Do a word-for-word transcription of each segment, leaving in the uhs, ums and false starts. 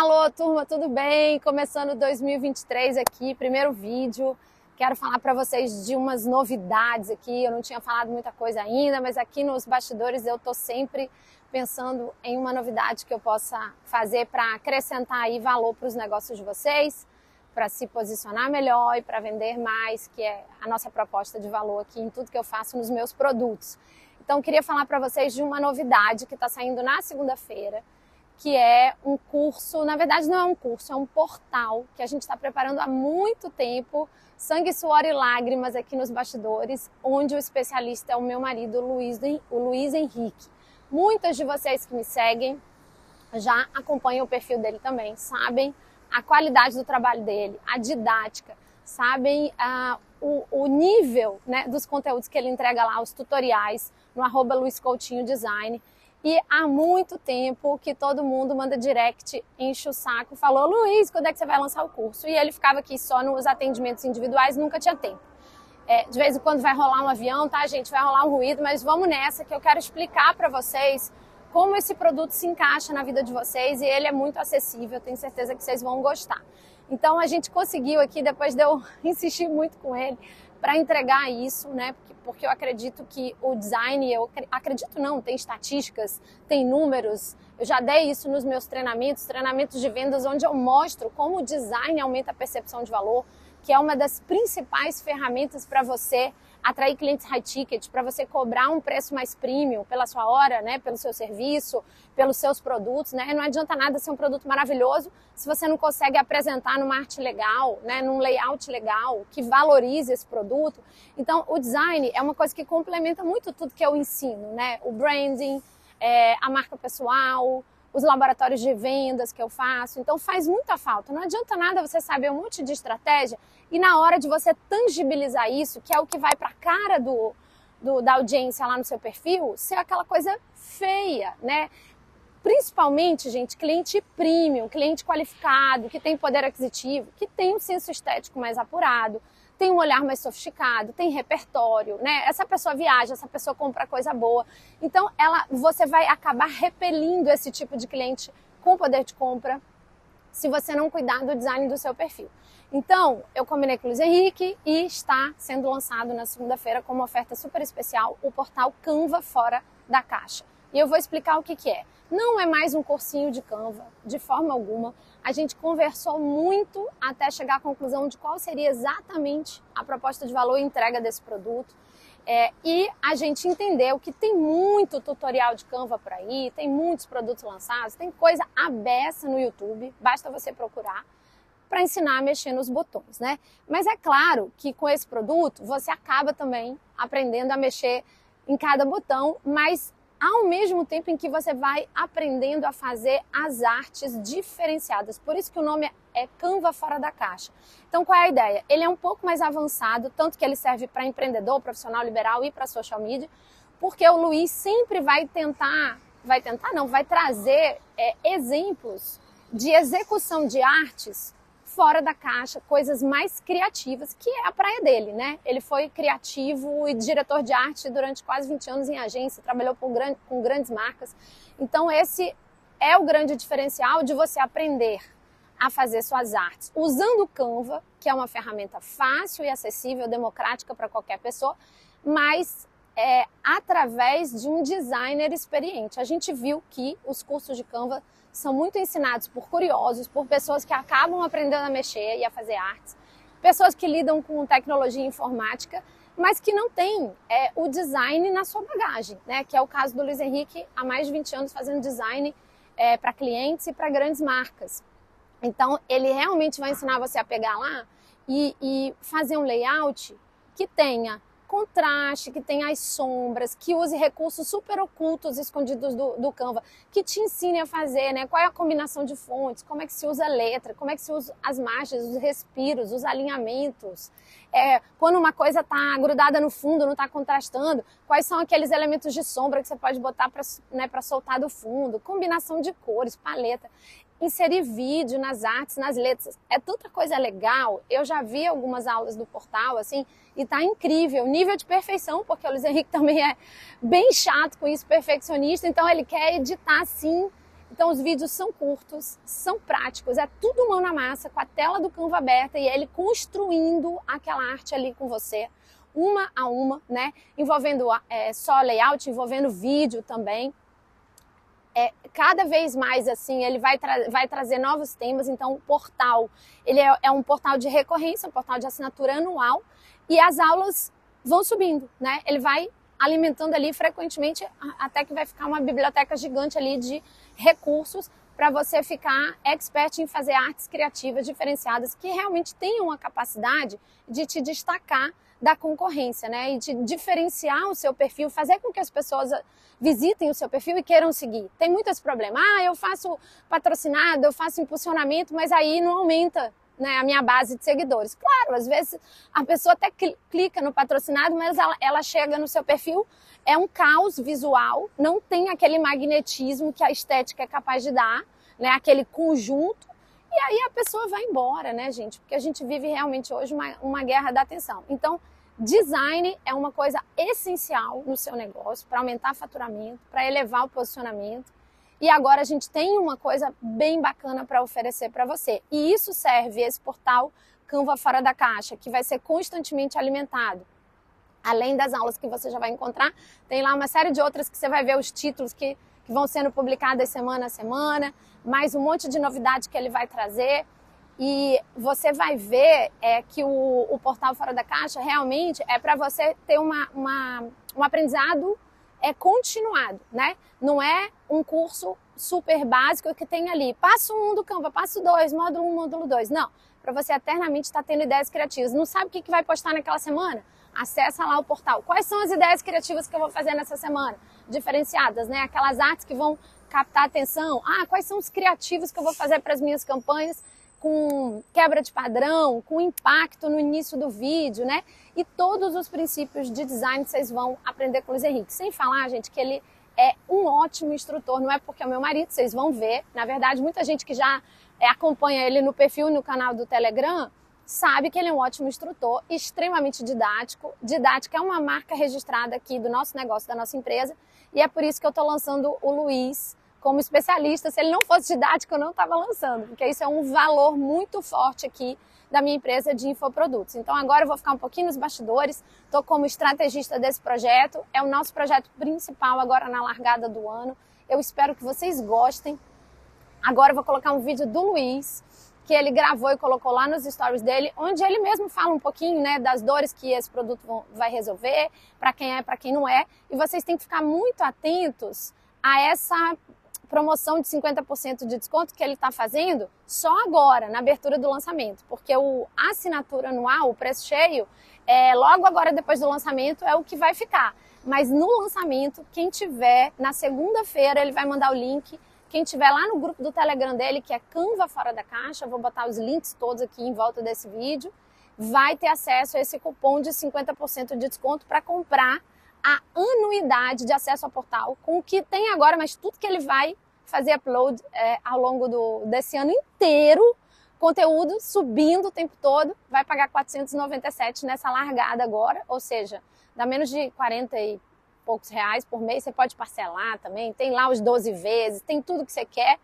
Alô, turma, tudo bem? Começando dois mil e vinte e três aqui, primeiro vídeo. Quero falar para vocês de umas novidades aqui. Eu não tinha falado muita coisa ainda, mas aqui nos bastidores eu tô sempre pensando em uma novidade que eu possa fazer para acrescentar aí valor para os negócios de vocês, para se posicionar melhor e para vender mais, que é a nossa proposta de valor aqui em tudo que eu faço nos meus produtos. Então, eu queria falar para vocês de uma novidade que está saindo na segunda-feira, que é um curso, na verdade não é um curso, é um portal que a gente está preparando há muito tempo, sangue, suor e lágrimas aqui nos bastidores, onde o especialista é o meu marido, o Luiz, o Luiz Henrique. Muitas de vocês que me seguem já acompanham o perfil dele também, sabem a qualidade do trabalho dele, a didática, sabem ah, o, o nível, né, dos conteúdos que ele entrega lá, os tutoriais, no arroba Luiz Coutinho Design. E há muito tempo que todo mundo manda direct, enche o saco, falou: Luiz, quando é que você vai lançar o curso? E ele ficava aqui só nos atendimentos individuais, nunca tinha tempo. É, de vez em quando vai rolar um avião, tá, gente? Vai rolar um ruído, mas vamos nessa que eu quero explicar para vocês como esse produto se encaixa na vida de vocês e ele é muito acessível, tenho certeza que vocês vão gostar. Então a gente conseguiu aqui, depois de eu insistir muito com ele, para entregar isso, né? Porque, porque eu acredito que o design, eu acredito não, tem estatísticas, tem números, eu já dei isso nos meus treinamentos, treinamentos de vendas, onde eu mostro como o design aumenta a percepção de valor, que é uma das principais ferramentas para você atrair clientes high ticket, para você cobrar um preço mais premium pela sua hora, né, pelo seu serviço, pelos seus produtos, né? Não adianta nada ser um produto maravilhoso se você não consegue apresentar numa arte legal, né, num layout legal, que valorize esse produto. Então, o design é uma coisa que complementa muito tudo que eu ensino, né? O branding, é, a marca pessoal, os laboratórios de vendas que eu faço. Então faz muita falta. Não adianta nada você saber um monte de estratégia e na hora de você tangibilizar isso, que é o que vai para a cara do, do, da audiência lá no seu perfil, ser aquela coisa feia, né? Principalmente, gente, cliente premium, cliente qualificado, que tem poder aquisitivo, que tem um senso estético mais apurado, tem um olhar mais sofisticado, tem repertório, né? Essa pessoa viaja, essa pessoa compra coisa boa. Então, ela, você vai acabar repelindo esse tipo de cliente com poder de compra se você não cuidar do design do seu perfil. Então, eu combinei com o Luiz Henrique e está sendo lançado na segunda-feira como oferta super especial o portal Canva Fora da Caixa. E eu vou explicar o que que é. Não é mais um cursinho de Canva, de forma alguma. A gente conversou muito até chegar à conclusão de qual seria exatamente a proposta de valor e entrega desse produto. É, e a gente entendeu que tem muito tutorial de Canva por aí, tem muitos produtos lançados, tem coisa à beça no YouTube, basta você procurar para ensinar a mexer nos botões, né? Mas é claro que com esse produto você acaba também aprendendo a mexer em cada botão, mas ao mesmo tempo em que você vai aprendendo a fazer as artes diferenciadas. Por isso que o nome é Canva Fora da Caixa. Então, qual é a ideia? Ele é um pouco mais avançado, tanto que ele serve para empreendedor, profissional liberal e para social media, porque o Luiz sempre vai tentar, vai tentar não, vai trazer é, exemplos de execução de artes fora da caixa, coisas mais criativas, que é a praia dele, né? Ele foi criativo e diretor de arte durante quase vinte anos em agência, trabalhou com, grande, com grandes marcas. Então esse é o grande diferencial de você aprender a fazer suas artes usando o Canva, que é uma ferramenta fácil e acessível, democrática para qualquer pessoa, mas é, através de um designer experiente. A gente viu que os cursos de Canva são muito ensinados por curiosos, por pessoas que acabam aprendendo a mexer e a fazer artes, pessoas que lidam com tecnologia e informática, mas que não têm é, o design na sua bagagem, né? Que é o caso do Luiz Henrique, há mais de vinte anos fazendo design é, para clientes e para grandes marcas. Então, ele realmente vai ensinar você a pegar lá e, e fazer um layout que tenha contraste, que tenha as sombras, que use recursos super ocultos escondidos do, do Canva, que te ensine a fazer, né? Qual é a combinação de fontes, como é que se usa a letra, como é que se usa as margens, os respiros, os alinhamentos. É, quando uma coisa está grudada no fundo, não está contrastando, quais são aqueles elementos de sombra que você pode botar para, né, para soltar do fundo, combinação de cores, paleta. Inserir vídeo nas artes, nas letras, é tanta coisa legal. Eu já vi algumas aulas do portal, assim, e tá incrível, nível de perfeição, porque o Luiz Henrique também é bem chato com isso, perfeccionista, então ele quer editar assim Então os vídeos são curtos, são práticos, é tudo mão na massa, com a tela do Canva aberta e ele construindo aquela arte ali com você, uma a uma, né? Envolvendo é, só layout, envolvendo vídeo também. É, cada vez mais assim, ele vai, tra vai trazer novos temas. Então o portal, ele é, é um portal de recorrência, um portal de assinatura anual, e as aulas vão subindo, né? Ele vai alimentando ali frequentemente, até que vai ficar uma biblioteca gigante ali de recursos para você ficar expert em fazer artes criativas diferenciadas que realmente tenham a capacidade de te destacar da concorrência, né? E de diferenciar o seu perfil, fazer com que as pessoas visitem o seu perfil e queiram seguir. Tem muitos problemas. Ah, eu faço patrocinado, eu faço impulsionamento, mas aí não aumenta, né, a minha base de seguidores. Claro, às vezes a pessoa até clica no patrocinado, mas ela, ela chega no seu perfil, é um caos visual, não tem aquele magnetismo que a estética é capaz de dar, né, aquele conjunto, e aí a pessoa vai embora, né, gente? Porque a gente vive realmente hoje uma, uma guerra da atenção. Então, design é uma coisa essencial no seu negócio para aumentar faturamento, para elevar o posicionamento. E agora a gente tem uma coisa bem bacana para oferecer para você. E isso serve, esse portal Canva Fora da Caixa, que vai ser constantemente alimentado. Além das aulas que você já vai encontrar, tem lá uma série de outras que você vai ver os títulos que, que vão sendo publicados semana a semana, mais um monte de novidade que ele vai trazer. E você vai ver é, que o, o portal Fora da Caixa realmente é para você ter uma, uma, um aprendizado é continuado, né? Não é um curso super básico que tem ali, passo um do Canva, passo dois, módulo um, módulo dois. Não, para você eternamente estar tendo ideias criativas. Não sabe o que, que vai postar naquela semana? Acessa lá o portal. Quais são as ideias criativas que eu vou fazer nessa semana? Diferenciadas, né? Aquelas artes que vão captar atenção. Ah, quais são os criativos que eu vou fazer para as minhas campanhas com quebra de padrão, com impacto no início do vídeo, né? E todos os princípios de design vocês vão aprender com o Luiz Henrique. Sem falar, gente, que ele é um ótimo instrutor, não é porque é o meu marido, vocês vão ver. Na verdade, muita gente que já é, acompanha ele no perfil e no canal do Telegram sabe que ele é um ótimo instrutor, extremamente didático. Didática é uma marca registrada aqui do nosso negócio, da nossa empresa, e é por isso que eu estou lançando o Luiz como especialista. Se ele não fosse didático, eu não estava lançando, porque isso é um valor muito forte aqui da minha empresa de infoprodutos. Então agora eu vou ficar um pouquinho nos bastidores, estou como estrategista desse projeto, é o nosso projeto principal agora na largada do ano. Eu espero que vocês gostem. Agora eu vou colocar um vídeo do Luiz, que ele gravou e colocou lá nos stories dele, onde ele mesmo fala um pouquinho, né, das dores que esse produto vão, vai resolver, para quem é, para quem não é, e vocês têm que ficar muito atentos a essa promoção de cinquenta por cento de desconto que ele está fazendo só agora, na abertura do lançamento, porque o, a assinatura anual, o preço cheio, é, logo agora depois do lançamento é o que vai ficar. Mas no lançamento, quem tiver, na segunda-feira ele vai mandar o link, quem tiver lá no grupo do Telegram dele, que é Canva Fora da Caixa, eu vou botar os links todos aqui em volta desse vídeo, vai ter acesso a esse cupom de cinquenta por cento de desconto para comprar a anuidade de acesso ao portal, com o que tem agora, mas tudo que ele vai fazer upload é, ao longo do, desse ano inteiro, conteúdo subindo o tempo todo, vai pagar quatrocentos e noventa e sete reais nessa largada agora, ou seja, dá menos de quarenta e poucos reais por mês, você pode parcelar também, tem lá os doze vezes, tem tudo que você quer.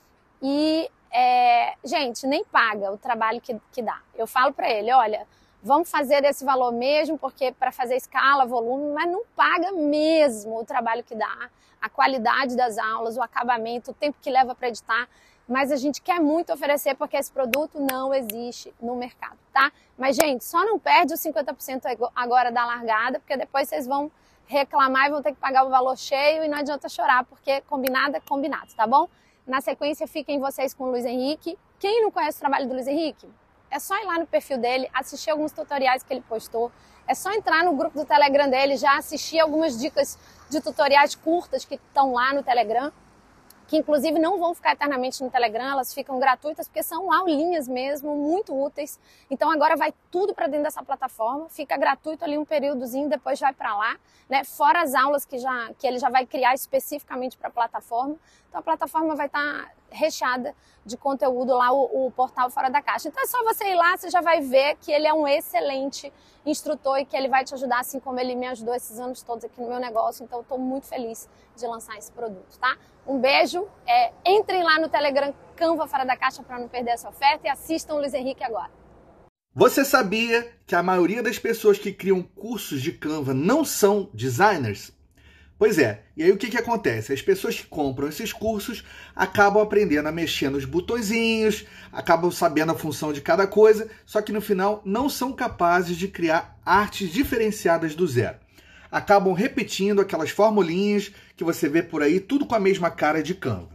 E, é, gente, nem paga o trabalho que, que dá. Eu falo para ele, olha, vamos fazer desse valor mesmo, porque para fazer escala, volume, mas não paga mesmo o trabalho que dá, a qualidade das aulas, o acabamento, o tempo que leva para editar, mas a gente quer muito oferecer porque esse produto não existe no mercado, tá? Mas, gente, só não perde os cinquenta por cento agora da largada, porque depois vocês vão reclamar e vão ter que pagar o valor cheio e não adianta chorar, porque combinado é combinado, tá bom? Na sequência, fiquem vocês com o Luiz Henrique. Quem não conhece o trabalho do Luiz Henrique, é só ir lá no perfil dele, assistir alguns tutoriais que ele postou. É só entrar no grupo do Telegram dele, já assistir algumas dicas de tutoriais curtas que estão lá no Telegram, que inclusive não vão ficar eternamente no Telegram, elas ficam gratuitas, porque são aulinhas mesmo, muito úteis. Então agora vai tudo para dentro dessa plataforma, fica gratuito ali um períodozinho, depois vai para lá, né? Fora as aulas que, já, que ele já vai criar especificamente para a plataforma. Então a plataforma vai estar recheada de conteúdo lá, o, o portal Fora da Caixa. Então é só você ir lá, você já vai ver que ele é um excelente instrutor e que ele vai te ajudar, assim como ele me ajudou esses anos todos aqui no meu negócio. Então eu estou muito feliz de lançar esse produto, tá? Um beijo, é, entrem lá no Telegram Canva Fora da Caixa para não perder essa oferta e assistam o Luiz Henrique agora. Você sabia que a maioria das pessoas que criam cursos de Canva não são designers? Pois é, e aí o que, que acontece? As pessoas que compram esses cursos acabam aprendendo a mexer nos botõezinhos, acabam sabendo a função de cada coisa, só que no final não são capazes de criar artes diferenciadas do zero. Acabam repetindo aquelas formulinhas que você vê por aí, tudo com a mesma cara de Canva.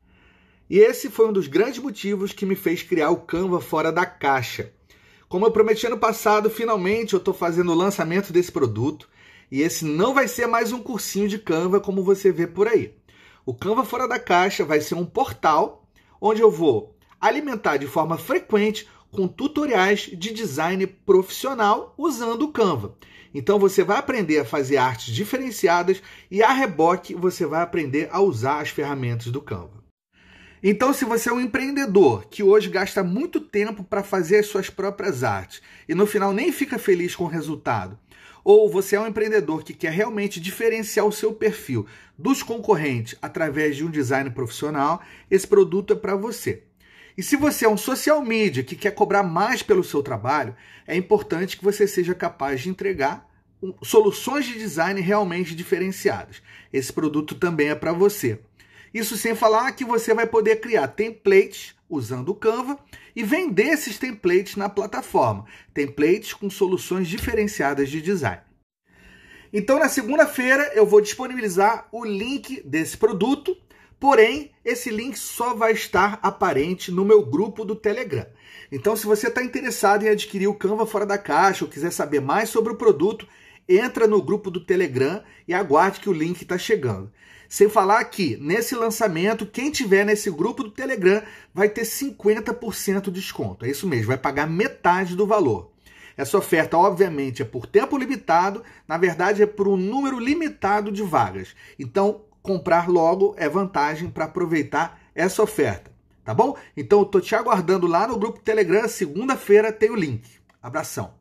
E esse foi um dos grandes motivos que me fez criar o Canva Fora da Caixa. Como eu prometi ano passado, finalmente eu estou fazendo o lançamento desse produto. E esse não vai ser mais um cursinho de Canva como você vê por aí. O Canva Fora da Caixa vai ser um portal onde eu vou alimentar de forma frequente com tutoriais de design profissional usando o Canva. Então você vai aprender a fazer artes diferenciadas e a reboque você vai aprender a usar as ferramentas do Canva. Então, se você é um empreendedor que hoje gasta muito tempo para fazer as suas próprias artes e no final nem fica feliz com o resultado, ou você é um empreendedor que quer realmente diferenciar o seu perfil dos concorrentes através de um design profissional, esse produto é para você. E se você é um social media que quer cobrar mais pelo seu trabalho, é importante que você seja capaz de entregar soluções de design realmente diferenciadas. Esse produto também é para você. Isso sem falar que você vai poder criar templates usando o Canva e vender esses templates na plataforma. Templates com soluções diferenciadas de design. Então, na segunda-feira, eu vou disponibilizar o link desse produto, porém, esse link só vai estar aparente no meu grupo do Telegram. Então, se você está interessado em adquirir o Canva Fora da Caixa ou quiser saber mais sobre o produto, entra no grupo do Telegram e aguarde que o link está chegando. Sem falar que, nesse lançamento, quem tiver nesse grupo do Telegram vai ter cinquenta por cento de desconto. É isso mesmo, vai pagar metade do valor. Essa oferta, obviamente, é por tempo limitado. Na verdade, é por um número limitado de vagas. Então, comprar logo é vantagem para aproveitar essa oferta. Tá bom? Então, eu estou te aguardando lá no grupo Telegram. Segunda-feira tem o link. Abração.